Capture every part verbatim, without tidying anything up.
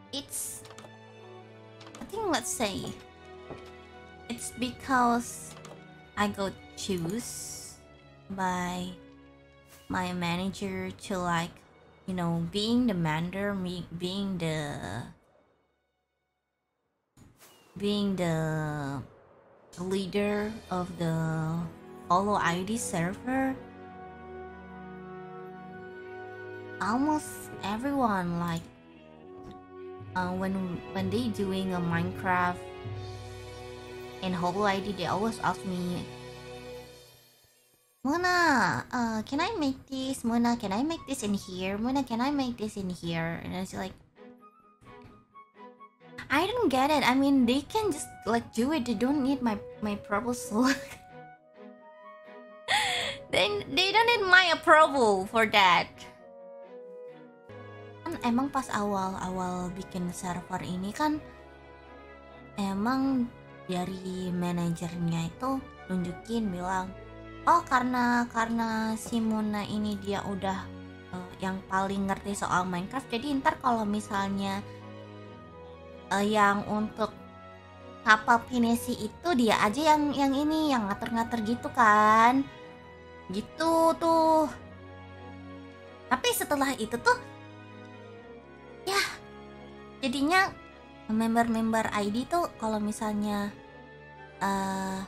it's I think let's say it's because I got choose by my manager to like you know being the manager, me being the being the leader of the Holo I D server. Almost everyone like uh, when when they doing a Minecraft in Holo I D, they always ask me, Mona, uh, can I make this? Mona, can I make this in here? Mona, can I make this in here? And I was like, I don't get it. I mean, they can just like do it. They don't need my my proposal. they they don't need my approval for that. Kan emang pas awal-awal bikin server ini kan emang dari manajernya itu nunjukin bilang, oh karena karena si Mona ini dia udah uh, yang paling ngerti soal Minecraft, jadi ntar kalau misalnya uh, yang untuk kapal Pinesi itu dia aja yang yang ini yang ngatur-ngatur gitu kan, gitu tuh. Tapi setelah itu tuh ya jadinya member-member I D tuh kalau misalnya uh,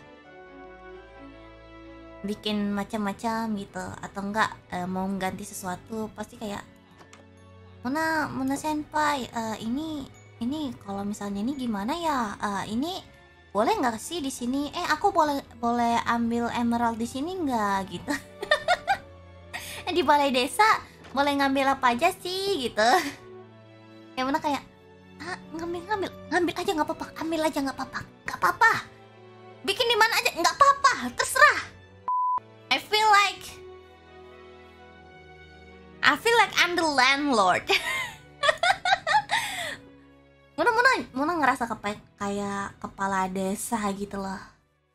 bikin macam-macam gitu atau enggak uh, mau ganti sesuatu pasti kayak Mona Mona senpai uh, ini ini kalau misalnya ini gimana ya, uh, ini boleh nggak sih di sini, eh aku boleh boleh ambil emerald di sini nggak gitu. Di balai desa boleh ngambil apa aja sih gitu. Yang mana kayak ah, ngambil ngambil ngambil aja nggak apa-apa, ambil aja nggak apa-apa, nggak apa-apa, bikin di mana aja nggak apa-apa, terserah. I feel like I feel like I'm the landlord. Muna Muna Muna ngerasa kepa- kayak kepala desa gitu loh.